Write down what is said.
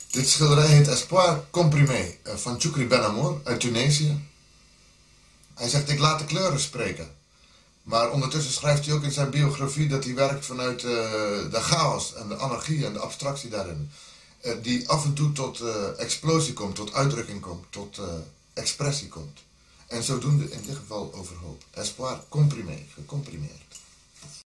Dit schilderij heet Espoir Comprimé van Choukri Benamour uit Tunesië. Hij zegt, ik laat de kleuren spreken. Maar ondertussen schrijft hij ook in zijn biografie dat hij werkt vanuit de chaos en de anarchie en de abstractie daarin. Die af en toe tot explosie komt, tot uitdrukking komt, tot expressie komt. En zodoende in dit geval overhoop. Espoir Comprimé, gecomprimeerd.